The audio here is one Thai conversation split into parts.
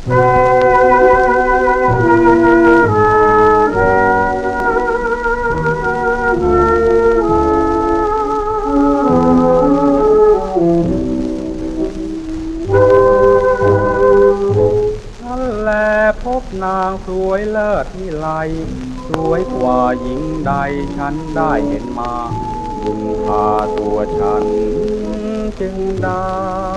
พบนางสวยเลิศวิไลสวยกว่าหญิงใดฉันได้เห็นมาบุญพาตัวฉันจึงได้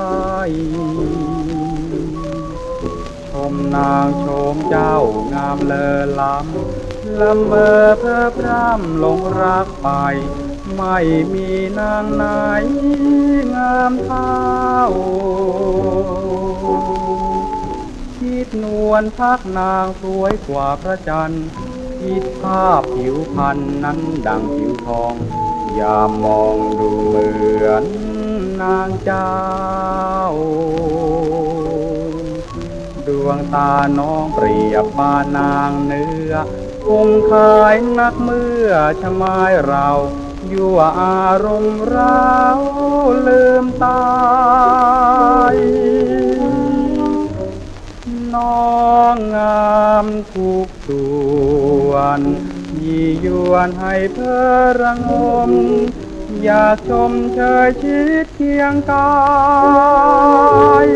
ชมนางชมเจ้างามเลอล้ำละเมอเพ้อพร่ำหลงรักไปไม่มีนางไหนงามเท่าคิดนวลพักนางสวยกว่าพระจันทร์คิดภาพผิวพรรณนั้นดังผิวทองยามมองดูเหมือนนางเจ้าดวงตาน้องเปรียบปานางเนื้อคงคายนักเมื่อชะไม้เรายั่วอารมณ์เราลืมตายน้องงามทุกส่วนยี่ยวนให้เพ้อระงมอยากชมเชยชิดเคียงกาย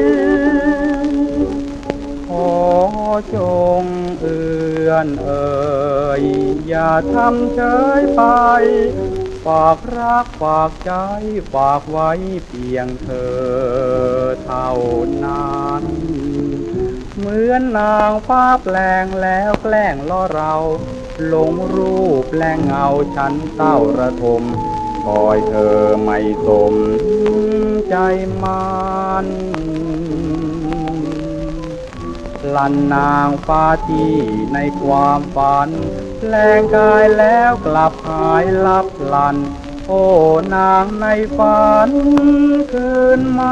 ขอจงเอื้อนเอ่ยอย่าทำเฉยไปฝากรักฝากใจฝากไว้เพียงเธอเท่านั้นเหมือนนางฟ้าแปลงแล้วแกล้งล่อเราหลงรูปแลงเงาฉันเศร้าระทมคอยเธอไม่สมใจมันลันนางฟ้าที่ในความฝันแปลงกายแล้วกลับหายลับลันโอ้นางในฝันคืนมา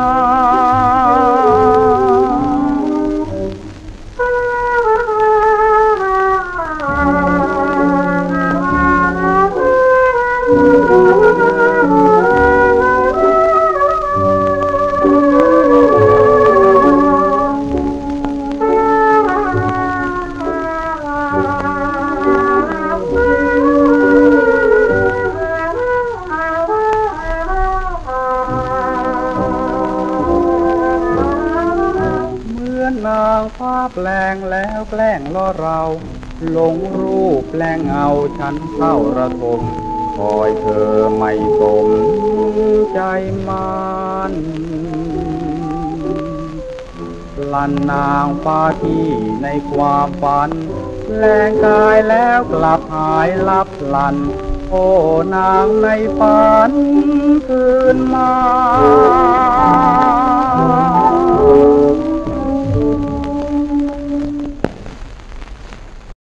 นางฟ้าแปลงแล้วแกล้งล่อเราหลงรูปแปลงเงาฉันเศร้าระทมคอยเธอไม่สมใจมันลันนางฟ้าที่ในความฝันแปลงกายแล้วกลับหายลับลันโอ้นางในฝันคืนมา